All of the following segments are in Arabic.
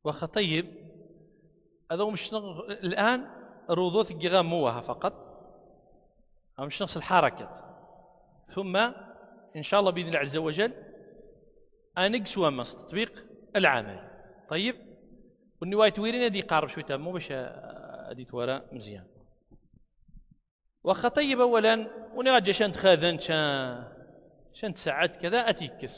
واخا طيب هذا مش الآن روضوث جغاموها فقط أو مش نقص الحركة ثم إن شاء الله بإذن الله عز وجل أنقص ومس تطبيق العمل. طيب والنواية تويرين هذه قارب شوية مو باش هذه تورا مزيان. واخا طيب أولا ونرجع شان تخاذن شان تساعد كذا أتيكس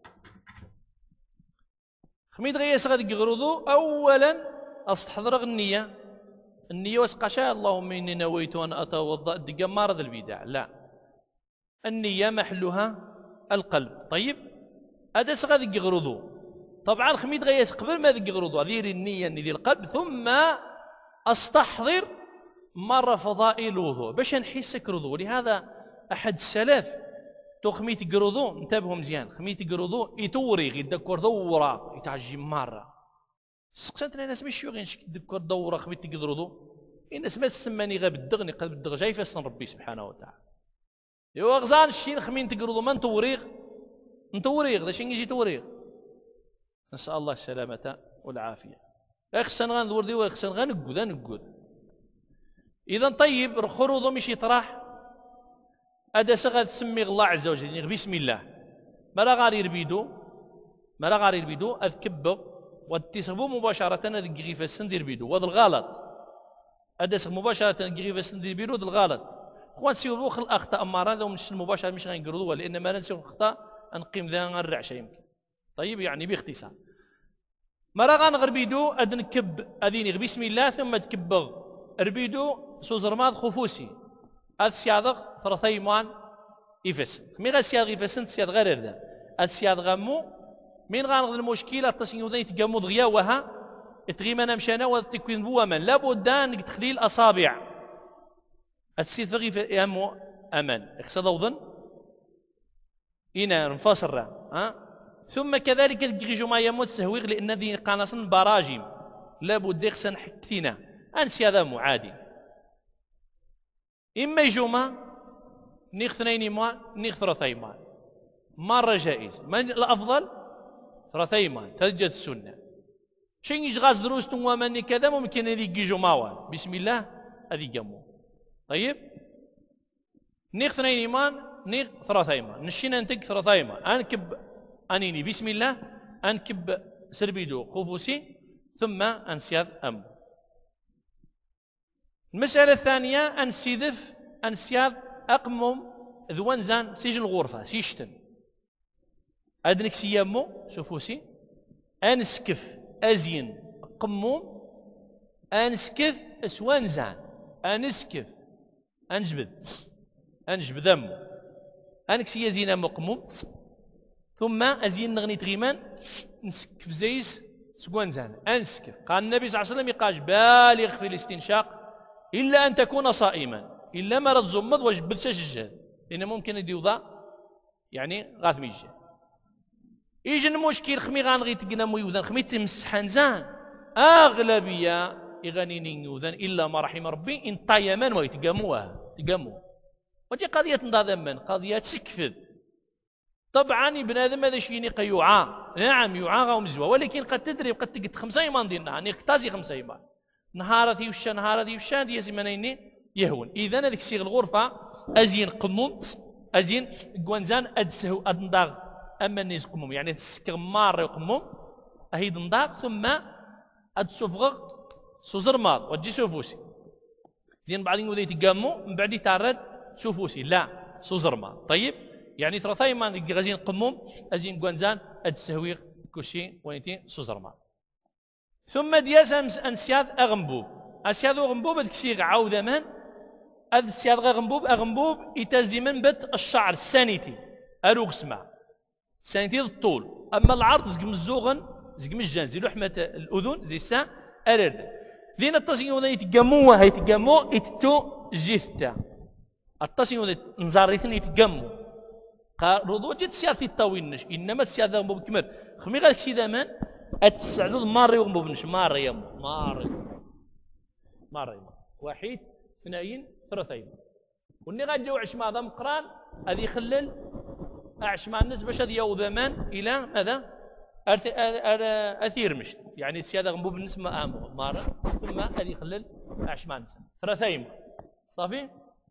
خميد غياس غادي يغرضو أولا أستحضر النية واسقشا اللهم إني نويت أن أتوضأ دقا ذا البدع. لا، النية محلها القلب. طيب أدس غادي يغرضو طبعا خميد غياس قبل ما يغرضو أدير النية ذي القلب ثم أستحضر مرة فضائل الوضوء باش نحسك رضو. لهذا أحد السلف تو خميت يقرضو انتبهوا مزيان خميت يقرضو يتوري يدكر دورة يتعجي مرة سقسنت الناس ماشي غير يدكر دورة خميت يقرضو الناس ما تسماني غير بالدغني قلب الدغ جاي فاسن ربي سبحانه وتعالى. ايوا غزان الشين خمين تقرضو ما نتوريغ ذا شين يجي توريغ. نسأل الله السلامة والعافية. اخسن غندور دي واخسن غنقود إذا طيب الخروض مش يطرح أدس غاد تسمي الله عز وجل يعني بسم الله ما لا غاري يربيدو أذكبه واتسبو مباشرة أذكي فاسن دير بيدو وهذا الغلط. أدس مباشرة أذكي فاسن دير بيدو هذا الغلط. خوان سيو خل الأخطاء أمارا ذو مش المباشرة مش غنقردوها لأن ما ننسيو الأخطاء نقيم ذا نرعشة يمكن. طيب يعني باختصار ما لا غنغربيدو أذنكب أذيني بسم الله ثم تكبغ ربيدو سوزرماد خفوسي السياض ثرثيمان إفس مي السياض إفسن سياض غير هذا السياض غمو من غانغ المشكلة تصنيو ذي تقامو ضغيا وها تغيمنا مشانا وتكوين بوا من لابد أن تخليل أصابع السيد فغي في أمو أمان اقصد أوضن إنا نفاصر ثم كذلك الجيجو ما يموت سهويغ لأن ذي قانصن براجم لابد يخسن حكتنا أنسي هذا معادي إما يجوما نيخ ثنين ما نيخ ثلاثين ما مرة جائز من الأفضل ثلاثين ما تسجد السنة شين يجغاز دروس ومن كذا ممكن هذي يجو ماوان بسم الله هذي جمو. طيب نيخ ثنين ما نيخ ثلاثين ما نشينا نتك ثلاثين ما أنكب أنيني بسم الله أنكب سربيدو خفوسي ثم أنسياد أم. المسألة الثانية أنسياد أقمم ذوانزان سجن الغرفة سيشتن أدنك سيامو سفوسي أنسكف أزين قموم أنسكف أسوانزان أنسكف أنجبد ذمو أنكسي يزين أمو قموم ثم أزين نغني تغيمان نسكف زيس سوانزان أنسكف قال النبي صلى الله عليه وسلم يقاش بالغ في الاستنشاق إلا أن تكون صائما إلا ما رد زمض وجبد شجل لأن ممكن يديوضا يعني غاث ميجي يجي المشكل خمي غانغي تقنا ميوذن خمي تمسحن زان أغلبية يغنيني يوذن إلا ما رحم ربي إن طيمان ويتقاموها ودي قضية نضاذمن قضية سكفذ. طبعا ابن آدم هذا شيء يعى نعم يعى ومزوى ولكن قد تدري قد تقد 5 ايمان ديالنا يعني اقتازي 5 ايمان نهارتي وشا دي زمانين يهون. إذا هذيك الشيء الغرفة أزين قموم أزين قوانزان أدسهو أدنداغ أما الناس قموم يعني تسكر مار قموم أهي دنداغ ثم أدسفغ سوزر مار وتجي سوفوسي لأن بعدين وذي تقامو من بعد تعرض سوفوسي لا سوزر مار. طيب يعني 3 ايمان غازين قموم أزين قوانزان أدسهوي كوشي وينتي سوزر مار. ثم دياس أنسياد أغنبوب أسياد أغنبوب تكسيغ عاوذة من أسياد أغنبوب يتزي من بت الشعر السانيتي أروغ سمع سانيتي الطول أما العرض زقم الزوغن زقم الجان زي لحمة الأذن زي سا أرد ذين التصين ذا يتقموها يتقمو يتتو جيثتا التصين ذا نزاريتن يتقمو رضو جد سيارتي الطاوينش إنما السياد أغنبوب كمر خمي غير كسي ذا من التسعدود ماري وغنبوبنش ماري 1 2 3 وني غادي عشما هذا مقران هذه يخلل عشما الناس باش هذه يوضمان الى ماذا؟ اثير مشت يعني سياده غنبو بالنسبه مار ثم هذه يخلل عشمان ثلاثه ايمان صافي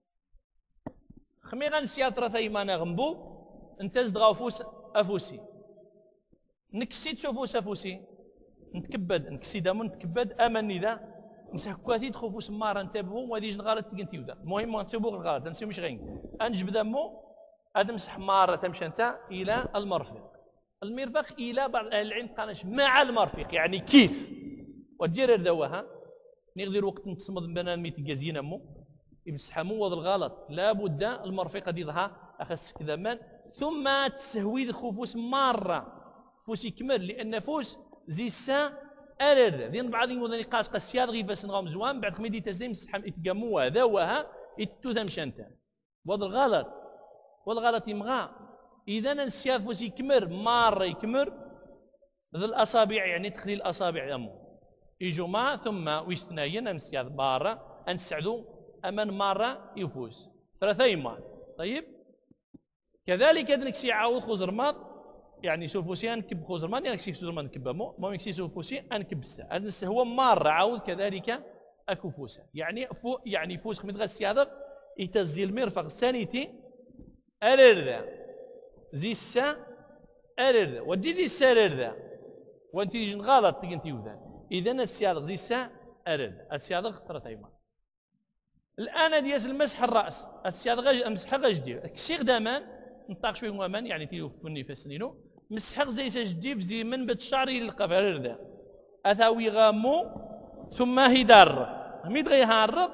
خمي غنسيا ثلاثه ايمان غنبو انت زد غافوس افوسي نكسيت شوفوس افوسي نتكبد نكسي دامون نتكبد امني ذا نسحكواتي تخوفو سمارة نتابعو وهادي جن غلط تقنتي ودا المهم غنسيبو الغلط نسيو مش غين انجب دمو ادم سحمارة تمشي انت الى المرفق المرفق الى بعض اهل العلم قالش مع المرفق يعني كيس وتجير دواها نقدر وقت نتصمد بنان ميتجازين امو يمسحمو وهذا الغلط لابد المرفق هذه ظها اخس كذا من ثم تسهوي خوفوس مارة فوس يكمل لان فوس زي السا ارر دين بعض يمودني قاس قسياد غير بس نغام زوان بعد خميدي تسليم تسحم يتقاموا هذا وها يتوثم شنتا وهذا الغلط والغلط يمغى اذا السياد فوس يكمر مارة يكمر ذا الاصابع يعني تخلي الاصابع امو يجوا ما ثم ويستناين السياد مارة انسعدوا امان مارة يفوز ثلاثة ايمان طيب كذلك نكسي عاود خزرماط يعني سوفوسي انكب خوزرمان يعني كسي خوزرمان كبامو ما يكسي سوفوسي انكب السا هو مارة عاود كذلك اكفوسا يعني فوس خميت غا السيادة يتزي المرفق سانيتي اررذا زي السا اررذا وتجي زي السا اررذا وانت يجن غلط تقنتي وذا اذا السيادة زي السا اررذا السيادة ثلاثة ايمان الان دياس المسح الراس السيادة مسح غجدير كسي غدامان نطاق شويه مؤمن يعني تيوفني فاسنينو مسحق زي سجديب زي من بتشعر القفر ذا اثاوي غامو ثم هدار ميد غي هارب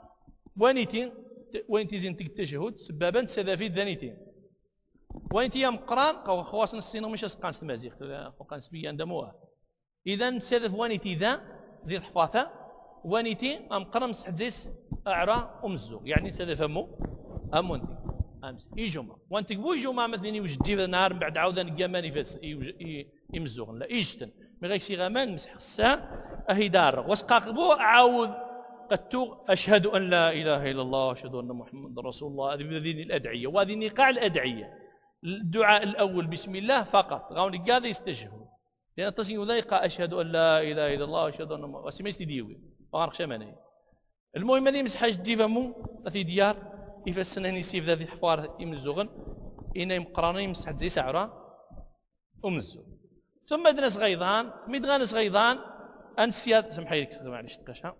وانتي زين التشهد سبابا سذافي ذانيتين وانتي يا مقران خواص السينو مش اسقان سمازيخ فوقان سبيا اندموها اذا سذف وانيتي ذا ذي الحفاظه وانيتي مقرن مسح زيس اعرى امزو يعني سذف امو انتي امس يجمع وانت بو يجمع مثلا يوجد نهار بعد عاودا نقامان يفس يمزوغن لا يجتن مي غيكسي غامان مسح الساعه اهي دار وسقاق بو عاود قد اشهد ان لا اله الا الله واشهد ان محمد رسول الله هذه الادعيه وهذه نقاع الادعيه الدعاء الاول بسم الله فقط غاوني قاعد يستشهد لان تصير ذيق اشهد ان لا اله الا الله واشهد ان محمد واسمي ديوي وغارق شمانه المهم هذه مسح جدي فمو في ديار يفسن هني سيف ذا في حفار يمزوغن إنا يمقرانين يمسح زي سعرة ومزوغ ثم دنس غيضان ميد غانس غيضان أنسياد سمحي لك معليش تقشها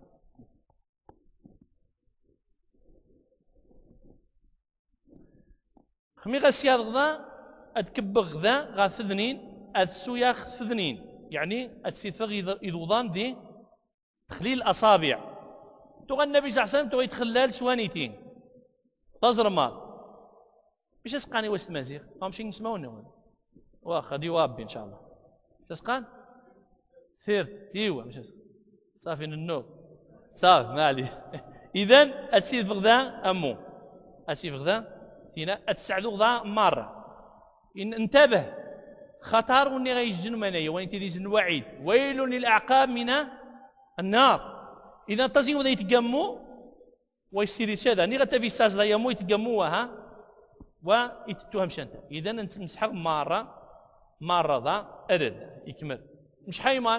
خمي غسياد غذا أتكبغ غذا غاثذنين أتسوياخ ثذنين يعني أتسيثغ يذوضان دي تخليل أصابع تغى النبي صلى الله عليه وسلم تغى يتخلال سوانيتين تزر مال مش اسقاني وسط مازيغ ما مشي نسمعونا واخا دي وابي ان شاء الله مش اسقان ثيرت ايوا مش صافي النوب صافي ما عليه اذا اتسيد بغدا امو اتسيد بغدا هنا اتسعدو غدا مره ان انتبه خطر وني غيجن منايا وين تيزن وعيد ويل للاعقاب من النار اذا تزيو ذا يتقمو ويصير شذا ني غتا في ساز لا يمو يتقموها ويتتوهم شنتا اذا نسحق مره ذا ارد يكمل مش حيمان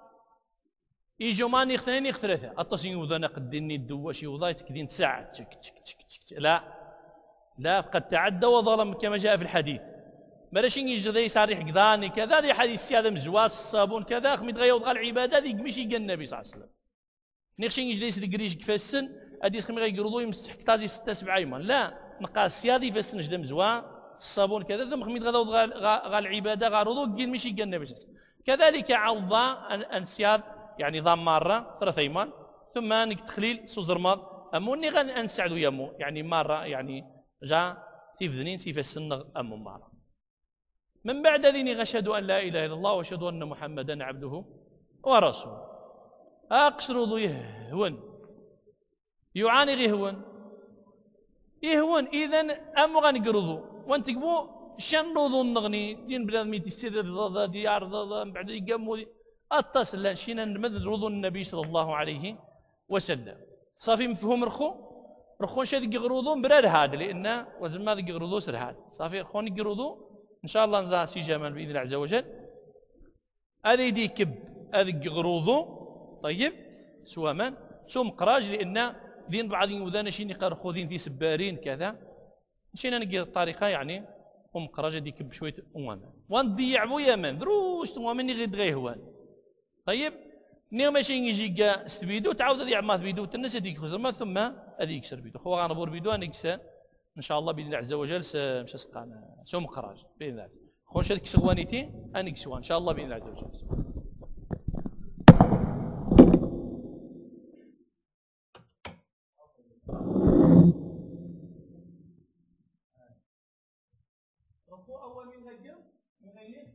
يجوا ماني اثنين ثلاثه التصين وذا نقدني الدواشي وضا يتكدين ساعه تشك تشك تشك تشك لا قد تعدى وظلم كما جاء في الحديث مالاشي يجي ذي صريح كذاني كذا ذي حديث هذا مزواس الصابون كذا خميت غيوض غا العباده ذيك ماشي قال النبي صلى الله عليه وسلم نيخشي يجي ذي سرقريش كفاسن اديس خمي غيقرضو يمسح كتازي 6 7 ايمان لا نقاس سيادي فاسن جدا مزوا الصابون كذا ثم خميت غيوض غا العباده غا رضو قال ماشي قال النبي صلى الله عليه وسلم كذلك عوضا انسياد يعني ضام مره 3 ايمان ثم نك تخليل سوزرماض اموني غنسعدو يمو يعني مره يعني جا تيفذنين سيف السن امو مره من بعد ذيني غشهد ان لا اله الا الله واشهد ان محمدا عبده ورسوله اقصروا يهون يعاني غيهون يهون اذا ام غنقرضوا وانت قبو شنوضوا النغني دين بلاد ميت السر ديار من بعد يقاموا اتصل شينا نمد رضو النبي صلى الله عليه وسلم صافي مفهوم رخو شاد يقرضون براد هذا لان وزن ما يقرضوا سر هذا صافي رخون يقرضوا ان شاء الله نزا سي جمال باذن الله عز وجل هذا يدي كب هذا غروضو طيب سوا من سو مقراج لان ذين بعض يوذان شي نقار خوذين في سبارين كذا مشينا نلقى الطريقه يعني ومقراج هذيك كب شويه ومن ونضيع بو يمن دروش ومن غير غيهوان طيب نيو ماشي يجي كاع ستبيدو تعاود هذه عمات بيدو تنس هذيك خزرما ثم هذيك يكسر بيدو خو غنبور بيدو نكسا ان شاء الله باذن الله عز وجل مش سقانا سو مقراج باذن الله خوش هذيك سوانيتي انك سوا ان شاء الله باذن الله عز وجل أول من هجر من غير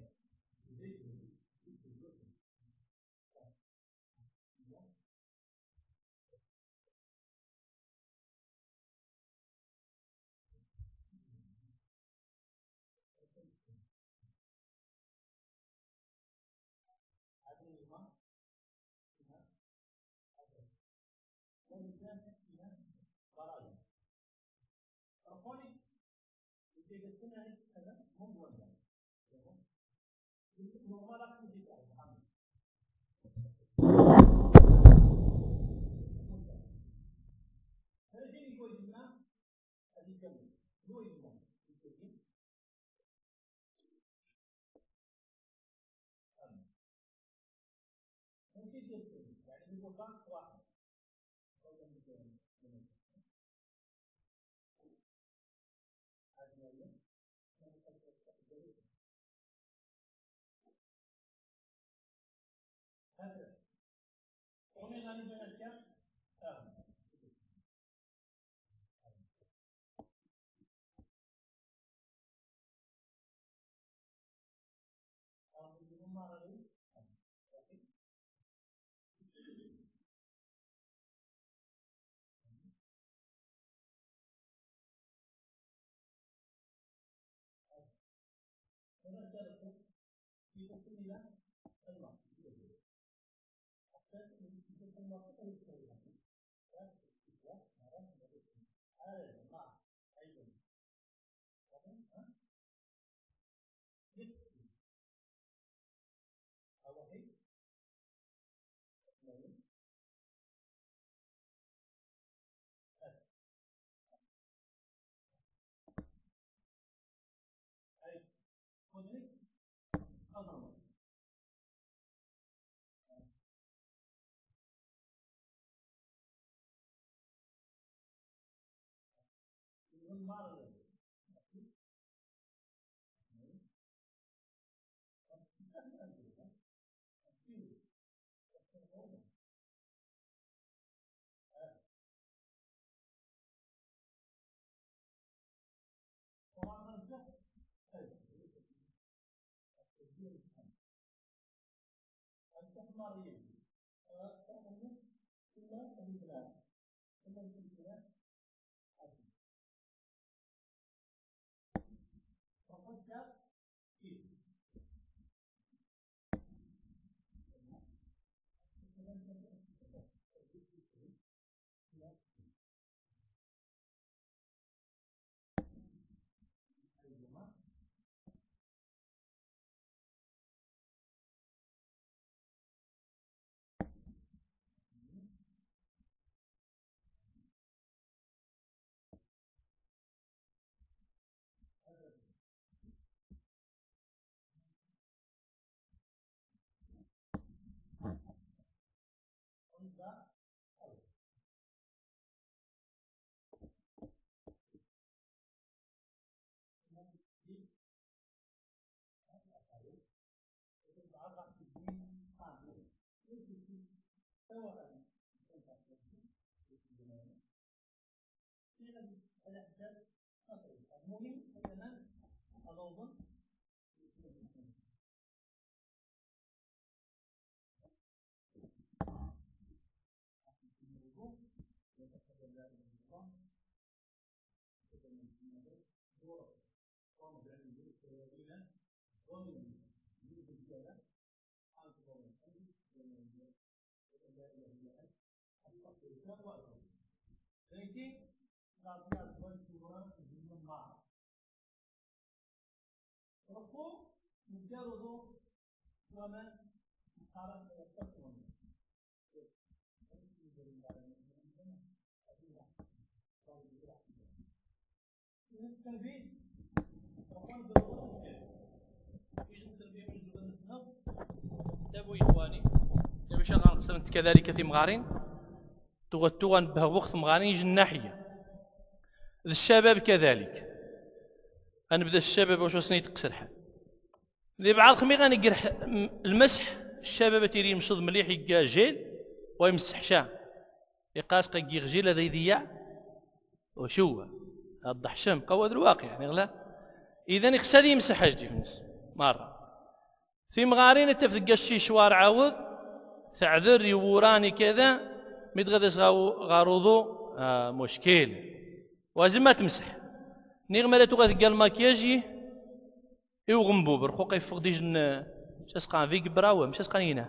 انتبهوا يا اخواني، باش غنقسم كذلك في مغارين تغتو غنبه وقت مغارين يجي الناحيه الشباب كذلك. غنبدا الشباب واش وصلني تقصر الحال اللي بعض خمي غنقرح المسح الشباب تيري يمشط مليح يلقى جيل ويمسح شاه يقاس قي غجيل هذا يضيع وشو هذا الضحشم قوى الواقع يعني غلا. اذا يخسر يمسح حاجتي في الناس مره في مغارين انت تلقى شي شوار عاوض تعذر يوراني كذا متغدس غاروضو مشكل وازم ما تمسح نيغ مالتو غتلقى الماكياجي يوغمبو برخوق يفقد يجن شاسقان فيك براوه مش شاسقان هنا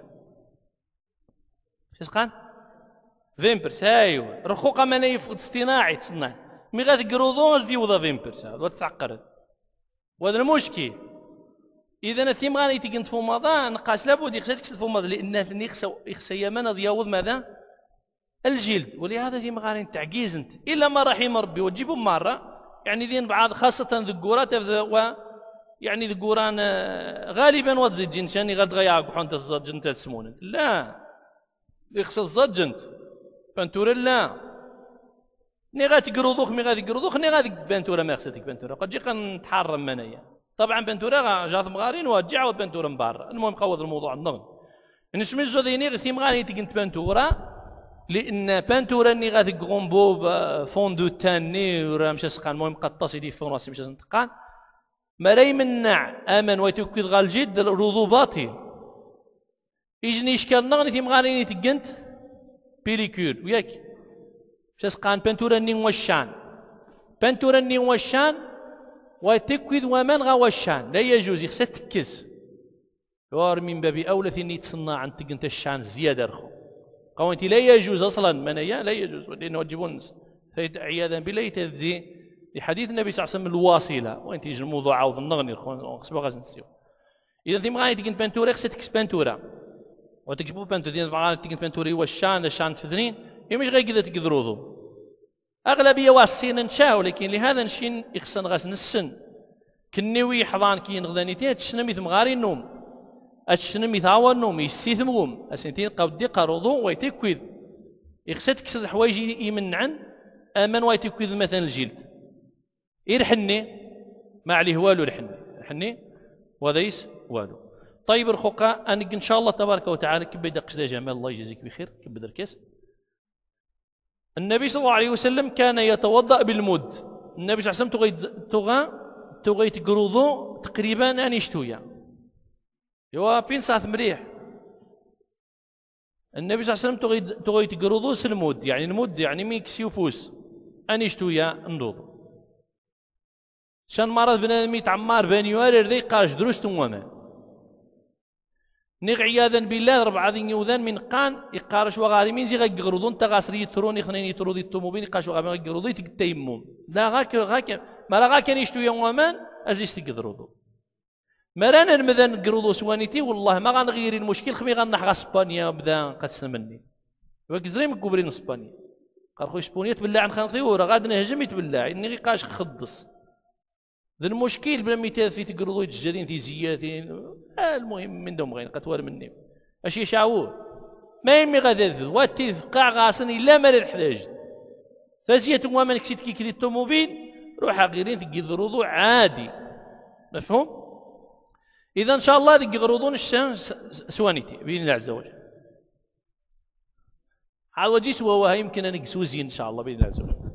شاسقان فيمبرس ايوا رخوقه ما يفقد اصطناعي تصنع مي غاتقروضونز دي وضا فيمبرس هذا تعقرد وهذا المشكل. اذا الثيم غادي تيكنت فماضه نقاس لابد يخصك فماضه لان يخص يمن دياوض ماذا الجلد. ولهذا ثيم غادي تعجيز انت الا ما رحم ربي وتجيبهم مره يعني ذين بعض خاصه ذكورات يعني ذكوران غالبا وتزيد جنشاني غاد غياك وحنت الزج انت تسمون لا يخص الزج انت بنتورا لا ني غاتقرضوخ مي غاتقرضوخ ني غادي بنتورا ما خصتك بنتورا قد جي كنتحرم منايا طبعا بنتورا جات مغارين وتجي عاود بنتورا من برا. المهم قوض الموضوع النغم نشمج ذيني غثي مغاري تيكنت بنتورا لان بنتورا ني غاتقوم بوب فوندو تاني ورا مشى سقان المهم قطاس يدي فون راسي مشى نتقان ما راي منع امن ويتوكد غال الجد الرضو باطل يجني اشكال نغني في مغارين تيكنت بيليكول وياك مشى سقان بنتورا ني وشان بنتورا ني وشان وتكويد ومن غوشان لا يجوز يخسى تكز يور من باب اولى ثني تصنع عن تقنت الشان زياده رخو قوانتي لا يجوز اصلا منايا لا يجوز لانه تجيبون عياذا بالله يتذي لحديث النبي صلى الله عليه وسلم الواصله وانت يجي الموضوع عاود النغني رخو خصبو غاز نسيو. اذا ثم غادي تقنت بنتورا خصها تكس بنتورا وتكتبوا بنتورا غادي تقنت بنتورا هو الشان في ذنين مش غير كذا تقدروضو اغلبيه واسين نشاو لكن لهذا نشين يخصن غاس نسن كنيوي حضان كي نغدانيتين تشنمي ثمغاري النوم اتشنمي ثاوى النوم يسيثمهم اسنتين قودي قروضو ويتكويذ يخصت تكسر الحوايج يمنعن امن ويتكويذ مثلا الجلد يرحني ما عليه والو رحني وذيس والو. طيب الخوقا ان شاء الله تبارك وتعالى كبي دقش جمال الله يجزيك بخير كبي دركس. النبي صلى الله عليه وسلم كان يتوضأ بالمد. النبي صلى الله عليه وسلم تغي تقرضو تقريبا اني شتويا يوا بين ساعة مليح. النبي صلى الله عليه وسلم تغي تقرضو سلمود يعني المد يعني ميكس يفوس اني شتويا نضوض شان مرض بنادم يتعمار بانيوار ذي قاش دروس وما نيغ عياذا بالله ربعة ذي يوذان من قان يقارش وغارمين زي غيقرضون تغاسري يترون يخنين يترودي الطوموبيل يقاش وغارمين غيقرضو يتيمون لا غاك ما لا غاك يشتو يومان ازيس تقرضو مرانا المذان نقرضو سوانيتي والله ما غنغير المشكل خمي غنحغا اسبانيا بدا قد سنمني وكزري مكبرين اسبانيا قال خويا اسبانيا تبلع عن خنقي ورا غادي نهجم يتبلع اني غيقاش خدص ذا المشكل بلا مثال في تقرضو يتجرين في زياتين المهم من دوم غير قتوار مني اش يشعوه ما يمي غادي واتي في قاع غاسن الا ما الحلاج فازيت وما كسيت كي كري الطوموبيل روح غيرين تقي ضروضو عادي مفهوم. اذا ان شاء الله تقي ضروضون سوانيتي باذن الله عز وجل على وجه سوا يمكن ان نقسوزي ان شاء الله باذن الله عز وجل.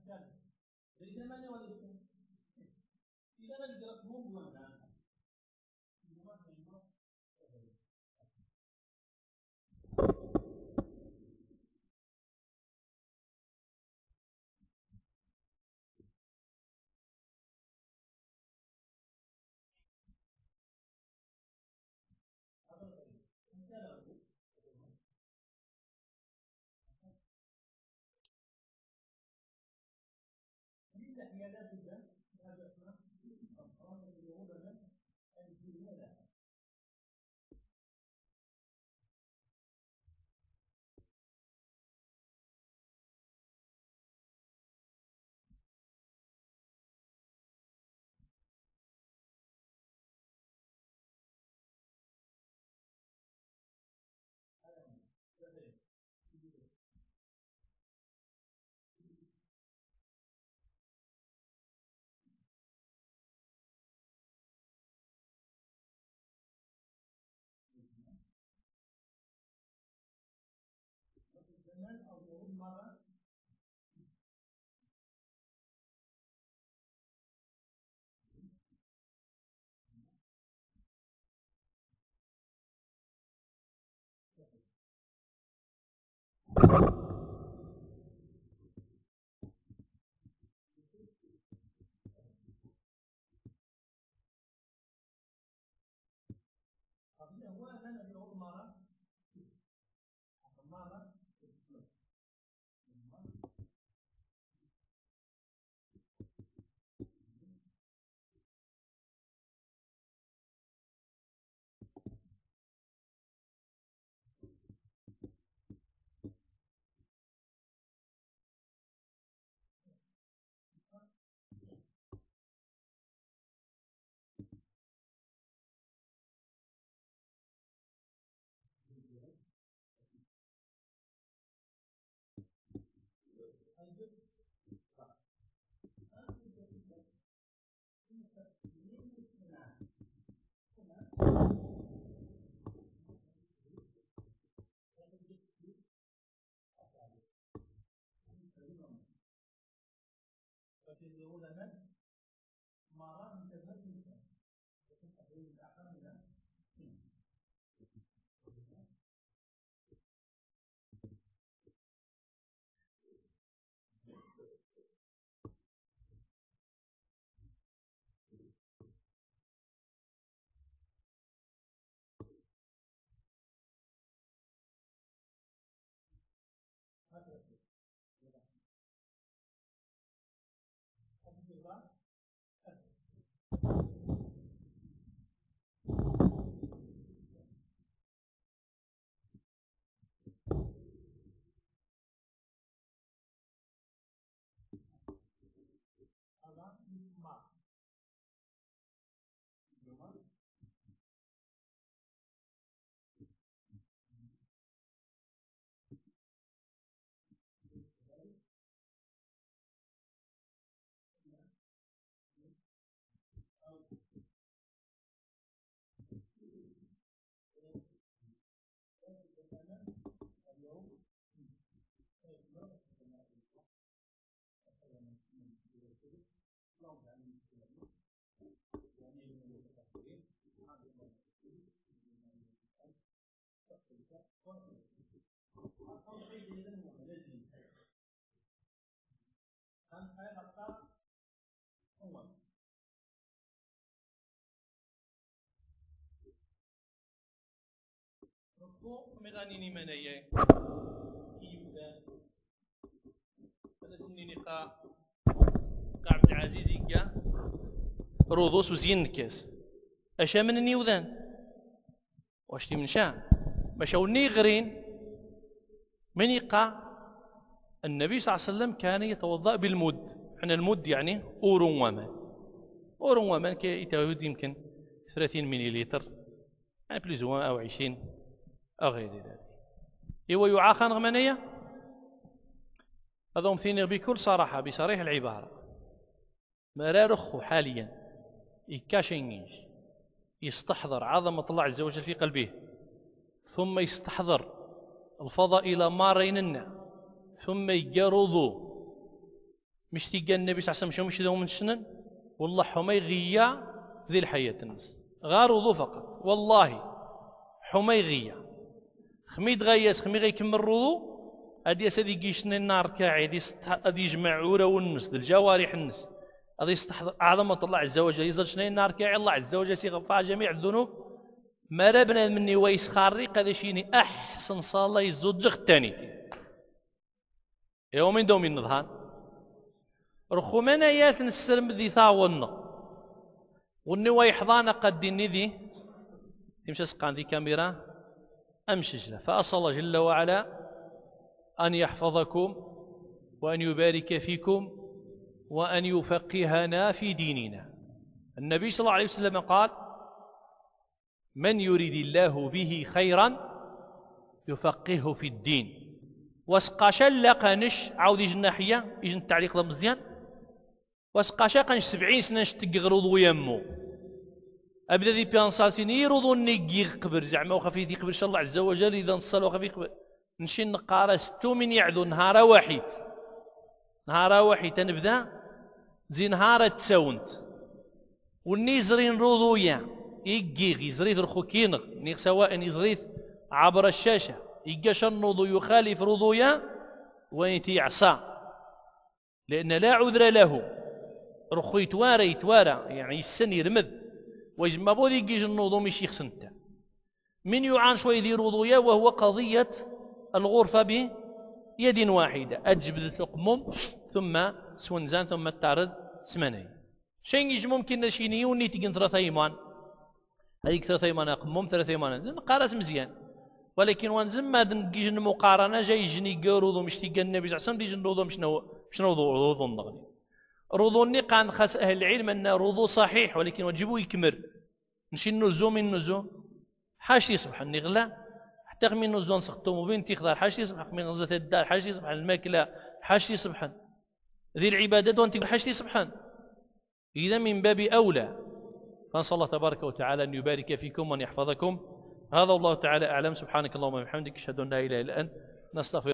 مغانيني منايا هذا سنيني قا عبد العزيز يقا روضوس وزين الكاس اشا من النيوذان واش من شا باش ونيغرين من يقع النبي صلى الله عليه وسلم كان يتوضا بالمد. احنا المد يعني اورون ومان كي يتواجد يمكن 30 مليلتر يعني بليزوان او 20 أو غير ذلك. هو يعاخن غمانية هذا مثيني بكل صراحة بصريح العبارة مرارخ حاليا يكاشينيش يستحضر عظمة الله عز وجل في قلبه ثم يستحضر الفضاء إلى مارين ثم يجرض مش تيجا النبي صلى الله عليه وسلم مش ذو من شنن والله حمي غيا ذي الحياة الناس غار وضوء فقط والله حمي غيا خميد غياس خمي غيكمل الوضوء ادي اسدي كيشن النار كاعي ادي يجمع عوره والنس الجوارح النس ادي يستحضر عظمه الله عز وجل يزل شنو النار كاعي الله عز وجل يغفر جميع الذنوب ما ربنا مني ويس خارق هذا شيني احسن صلاه يزوج الثاني يومين دومين نظهر رخومنا ايات نسلم ذي ثاونا والنوا يحضانا قد ذي تمشي سقان ذي كاميرا امشجله فاسال الله جل وعلا أن يحفظكم وأن يبارك فيكم وأن يفقهنا في ديننا. النبي صلى الله عليه وسلم قال: من يريد الله به خيرا يفقهه في الدين. وسقاشا لقانش عاود يجي الناحية يجي التعليق ذا مزيان وسقاشا قانش 70 سنة نشتق غروضو يمو أبدا ذي بيان سالسين يرضو نيجي قبر زعما وخفي ذي قبر إن شاء الله عز وجل إذا نصل وخفي قبر نمشي نقارا 600 يعدو نهار واحد تنبدا زي نهار تساونت والنيزرين رضويا يجيغ يزريث الخوكينغ نيغ سواء يزريث عبر الشاشة يجاش النوضو يخالف رضويا وين يعصى لأن لا عذر له رخو يتوارى يعني السن يرمذ ويجمع بودي يجيج النوضو مش يخسنته من يعان شوي ذي رضويا وهو قضية الغرفة بيد واحدة أجبل تقمم ثم سونزان ثم تعرض سمانين شين يجي ممكن شيني وني تجين 3 أيمان هذيك 3 أيمان أقمم 3 أيمان قارس مزيان ولكن وانزم ما نجيج المقارنة جاي يجني قروضو مش تيجي النبي صلى الله عليه وسلم يجي رضو مش رضو النغني رضو النقان خاص أهل العلم أن رضو صحيح ولكن وجبوا يكمر نشي النزو من النزو حاش يصبح النغلا حتى من الزون سختوم وبين تيخضر حاش يصبح من غزة الدار حاش يصبح الماكلة حاش يصبح ذي العبادات وانت حاش يصبحن إذا من باب أولى فنسأل الله تبارك وتعالى أن يبارك فيكم وأن يحفظكم هذا الله تعالى أعلم سبحانك اللهم وبحمدك أشهد أن لا إله إلا أنت نستغفر